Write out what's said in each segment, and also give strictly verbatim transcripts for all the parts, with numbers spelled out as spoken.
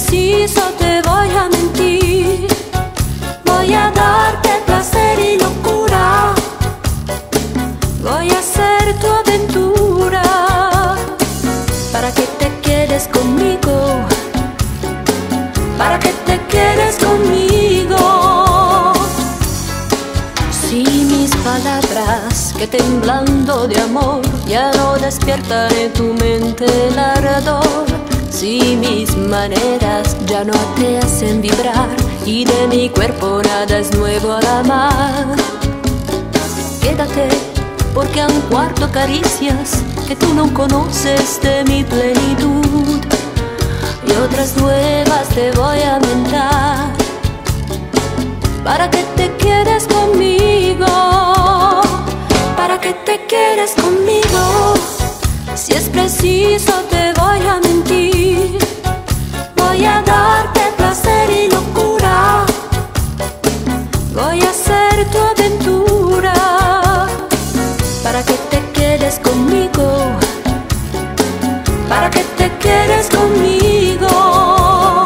preciso te voy a mentir. Voy a darte placer y locura. Voy a ser tu aventura para que te quedes conmigo, para que te quedes conmigo. Si mis palabras que temblando de amor ya no despiertan en tu mente el ardor, si mis maneras ya no te hacen vibrar y de mi cuerpo nada es nuevo al amar, quédate, porque han cuarto caricias que tú no conoces de mi plenitud, y otras nuevas te voy a inventar para que te quedes conmigo, para que te quedes conmigo. Si es preciso te voy a mentir. Voy a darte placer y locura. Voy a ser tu aventura para que te quedes conmigo, para que te quedes conmigo.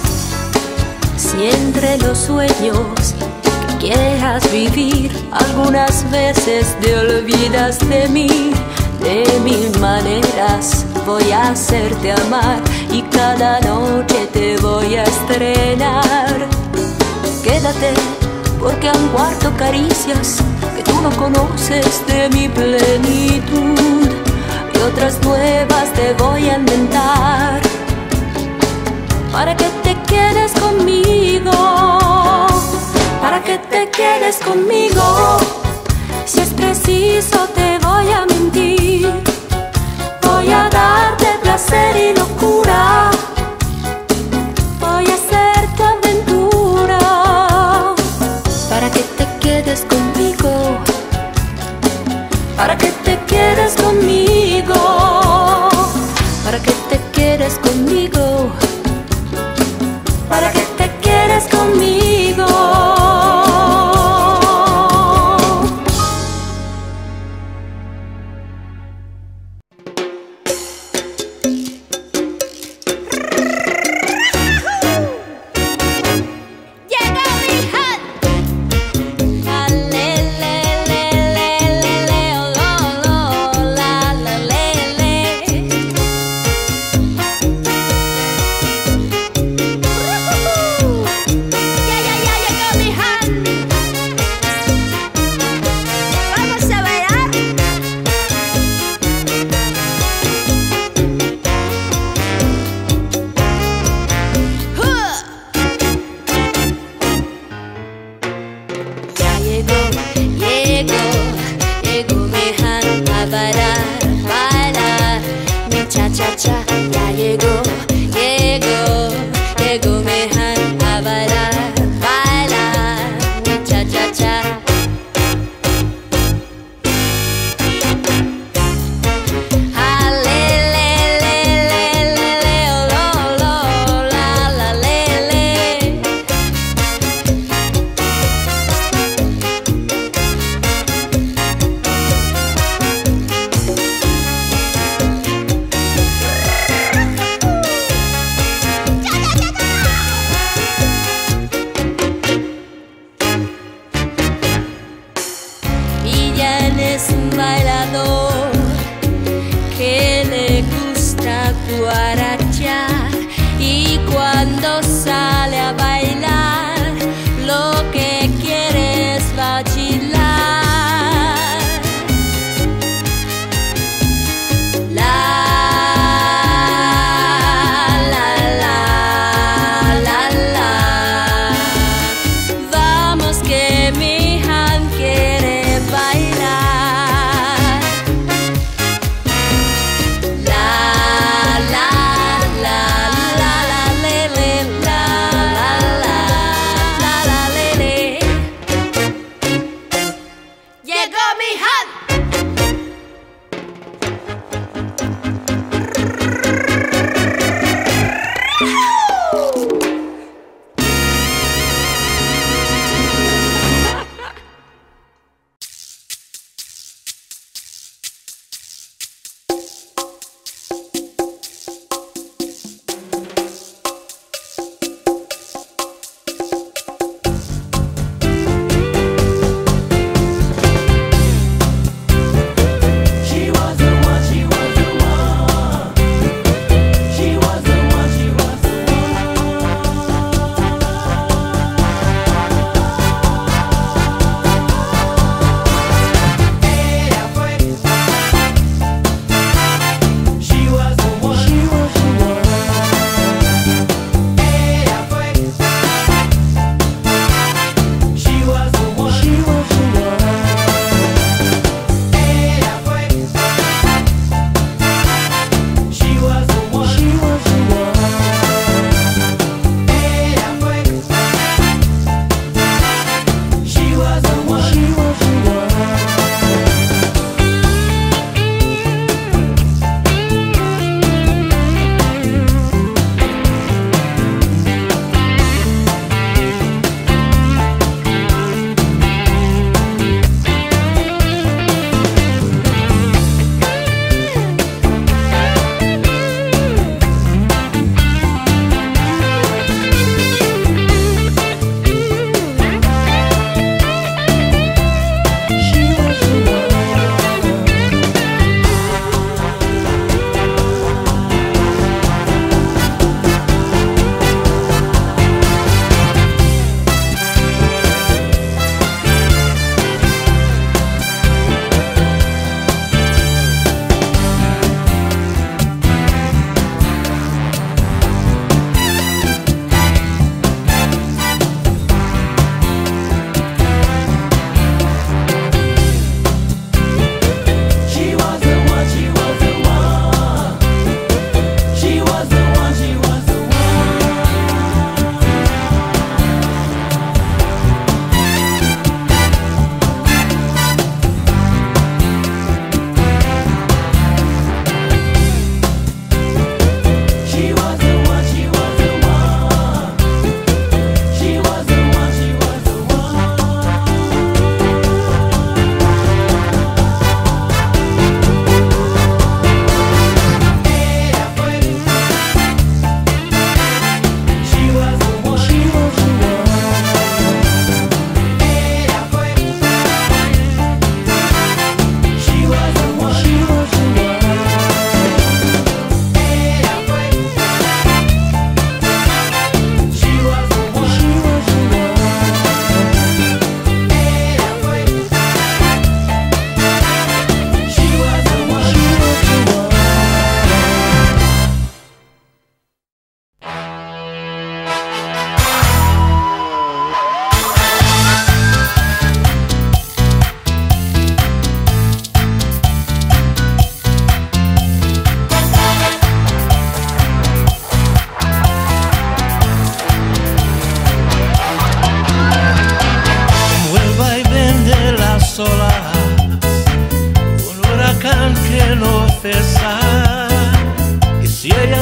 Si entre los sueños que quieras vivir algunas veces te olvidas de mí, de mil maneras voy a hacerte amar y cada noche te voy a estrenar. Quédate, porque han guardo caricias que tú no conoces de mi plenitud, y otras nuevas te voy a inventar para que te quedes conmigo, para que te quedes conmigo. Si es preciso te voy a mentir. Voy a darte placer y locura. Voy a ser tu aventura para que te quedes conmigo, para que te quedes conmigo, para que te quedes conmigo, para que te quedes conmigo.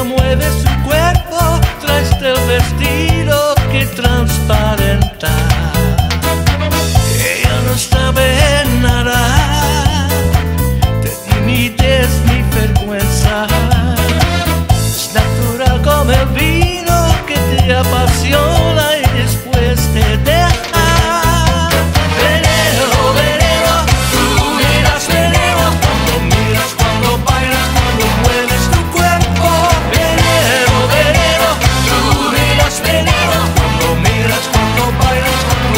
mueves tu cuerpo, traes el vestido que transparenta. Ella no sabe nada, te limites mi vergüenza. Es natural como el vino que te apasiona y después te deja. Veneno, veneno, tú miras veneno cuando miras, cuando bailas, cuando mueves tu cuerpo. Veneno, veneno, tú miras veneno cuando miras, cuando bailas, cuando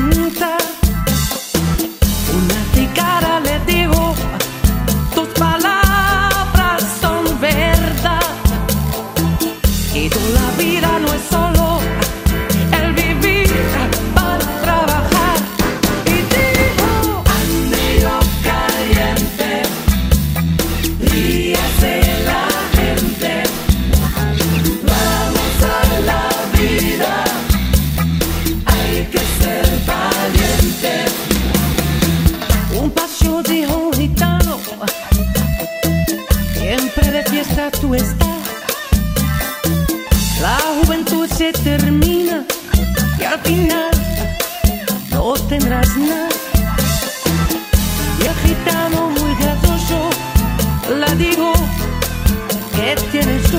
cuenta. Una cigarra le dijo, tus palabras son verdad. Y toda la vida no es solo el vivir para trabajar. Y dijo, ande caliente, ríase la gente, vamos a la vida, hay que ser valiente. Un paseo dijo un gitano, siempre de fiesta tú estás. La juventud se termina y al final no tendrás nada. Y el gitano muy gracioso le dijo, ¿qué tienes tú?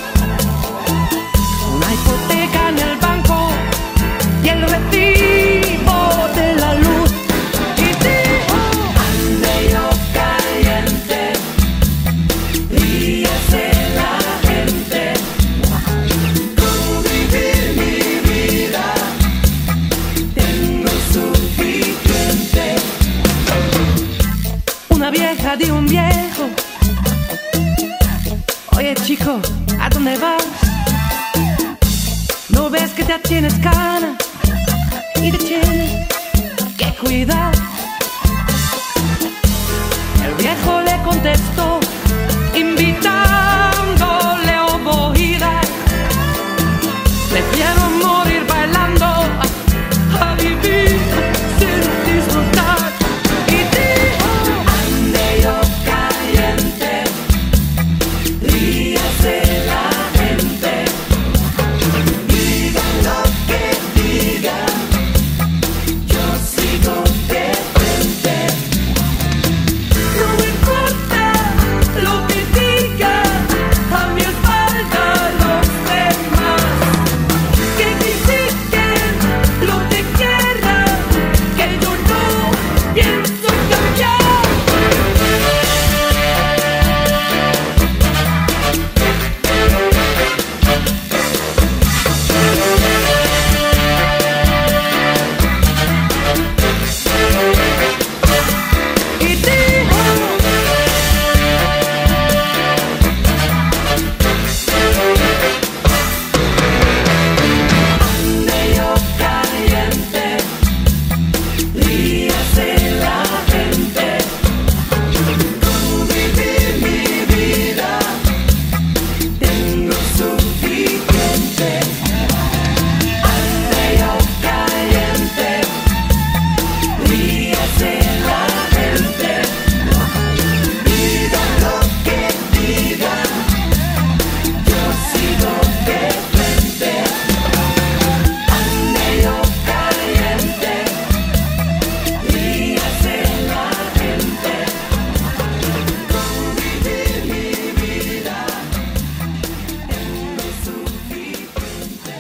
Una hipoteca en el banco y el recibo de la luz. Y dijo, ande yo caliente, ríase la gente, cómo vivir mi vida, tengo suficiente. Una vieja de un viejo, oye chico, ¿a dónde vas? ¿No ves que ya tienes ganas y te tienes que cuidar? El viejo le contestó, invitándole a un mojito. Prefiero morir bailando a vivir sin disfrutar. Y dijo, ande yo caliente, ríase la gente, digan lo que digan, yo sigo de frente. No me importa lo que digan a mi espalda los demás, que critiquen lo que quieran, que yo no pienso cambiar. Y dijo, ande yo caliente, ríase la gente, cómo vivir mi vida, tengo suficiente. Ande yo caliente, ríase la gente, digan lo que digan, yo sigo de frente. Ande yo caliente, ríase la gente, cómo vivir mi vida, tengo suficiente.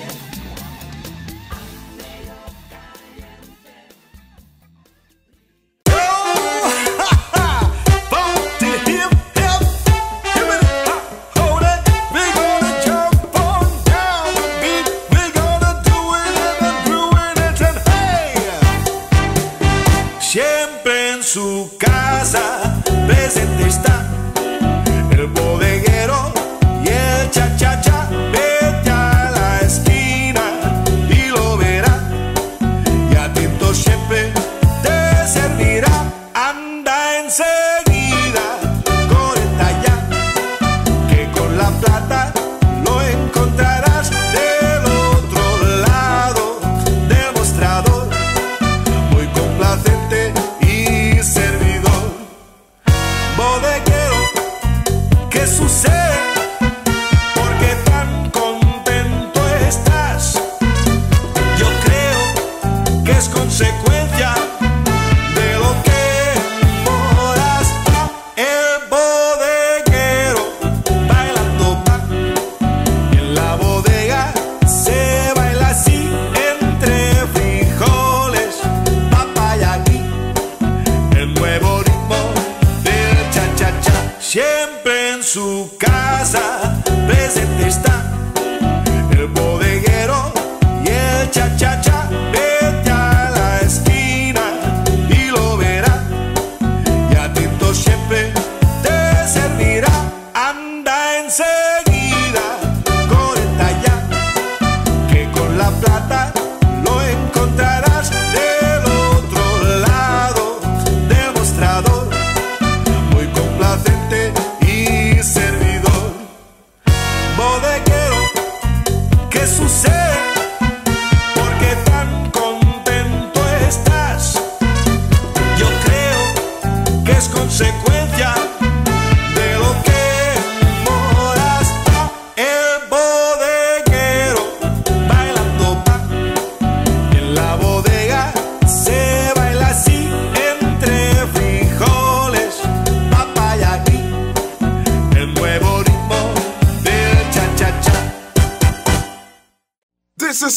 Bump to hip hip, give it hop, hold it. We're gonna jump on down the beat. We're gonna do it and doing it and hey. Siempre en su casa presente está el bodeguero y el cha cha cha. Vete a la esquina y lo verá. Y atento siempre te servirá. Anda enseguida, corta ya, que con la plata lo encontrarás del otro lado del mostrador, muy complacente y servidor. Bodeguero, ¿qué sucede? ¿Por qué tan contento estás? Yo creo que es consecuencia de lo que moras. El bodeguero bailando va. En la bodega se baila así, entre frijoles, papaya y el nuevo ritmo del cha cha cha. Siempre en su casa presente está el bodeguero y el cha cha cha. Vete a la esquina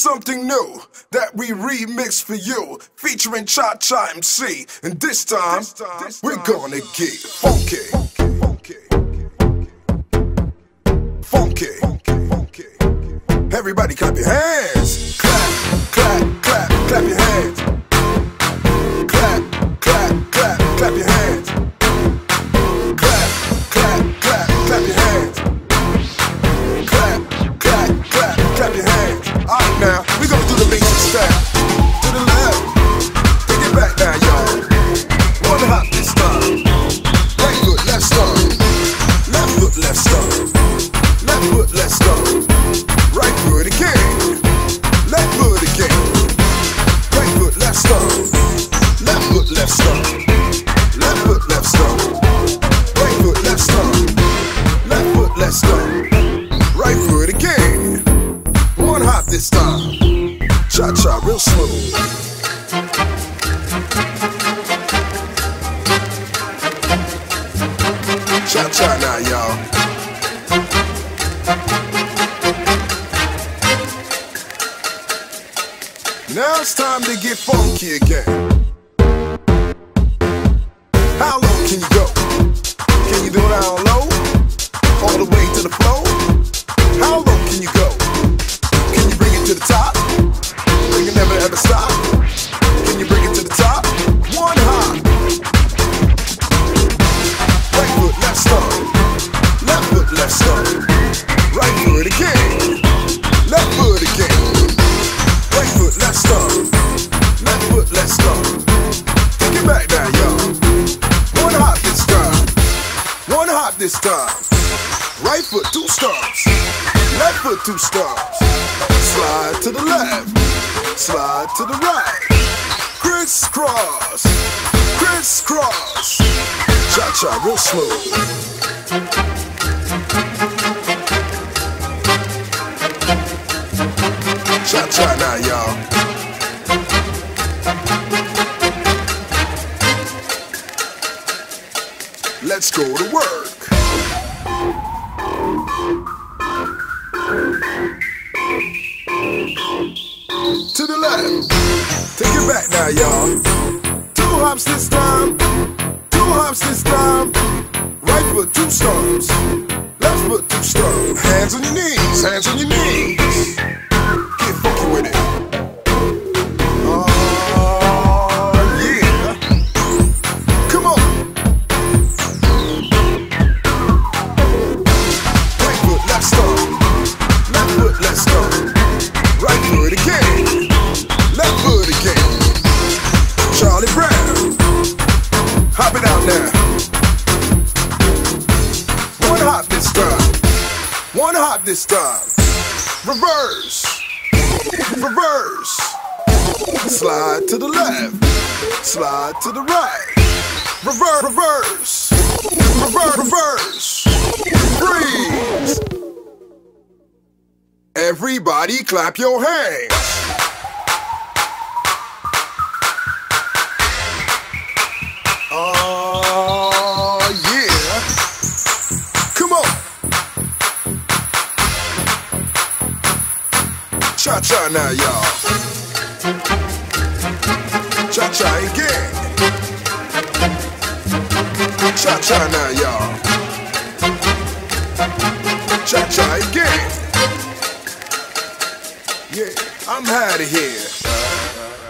something new that we remix for you, featuring Cha Cha M C. And this time, this time this we're time. gonna get funky. Funky. Funky. Funky. Funky. Everybody clap your hands. Clap, clap, clap, clap your hands. Clap, clap, clap, clap your hands. Clap, clap, clap, clap your hands. Clap, clap, clap, clap your hands. Alright now, we gonna do the basic style. To the left, take it back now, y'all. One hop this time. Right foot, left stomp. Left foot, left stomp. Left foot, left stomp. Right foot again. Left foot again. Right foot, left stomp. Left foot, left stomp. Left foot, left stomp. Right foot, left stomp. Left foot, left stomp. Right foot again. One hop this time. Cha cha, real smooth. Cha cha now, y'all. Now it's time to get funky again. How low can you go? Can you do it down low? All the way to the floor? How low can you go? Can you bring it to the top? Bring it never ever stop. Can you bring it to the top? One hop. Right foot, left stomp. Left foot, left stomp. Right foot again. Left foot again. Right foot, left stomp. Left foot, left stomp. Take it back now, y'all. One hop this time. One hop this time. Right foot, two stomps. Left foot, two stomps. Slide to the left. Slide to the right. Crisscross. Crisscross. Cha-cha, real smooth. Cha-cha now, y'all. Let's go to work. To the left. Take it back now, y'all. Two hops this time. Two hops this time. Right foot, two stomps. Left foot, two stomps. Hands on your knees. Hands on your knees. Get funky with it. Oh, yeah. Come on. Right foot, left stomp. Left foot, left stomp. Right foot again. Left foot again. Charlie Brown. Hop it out now. One hop this time. One hop this time. Reverse. Reverse. Slide to the left. Slide to the right. Reverse. Reverse. Reverse. Reverse. Freeze. Everybody clap your hands. Oh, yeah. Come on. Cha-cha now, y'all. Cha-cha again. Cha-cha now, y'all. Cha-cha again. Yeah, I'm out of here.